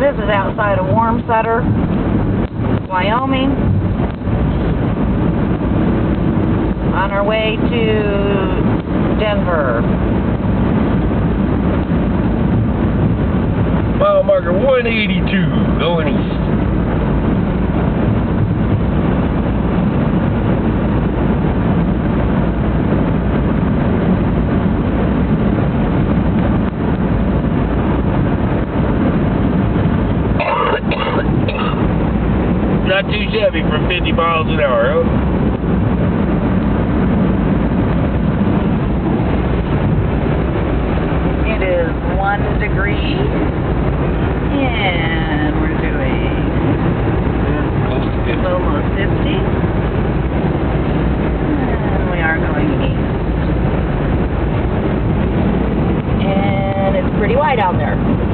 This is outside of Warmsutter, Wyoming. On our way to Denver. Mile marker 182, going east. Not too shabby for 50 miles an hour, huh? It is 1 degree, and we're doing Close to 50. almost 50, and we are going east. And it's pretty wide out there.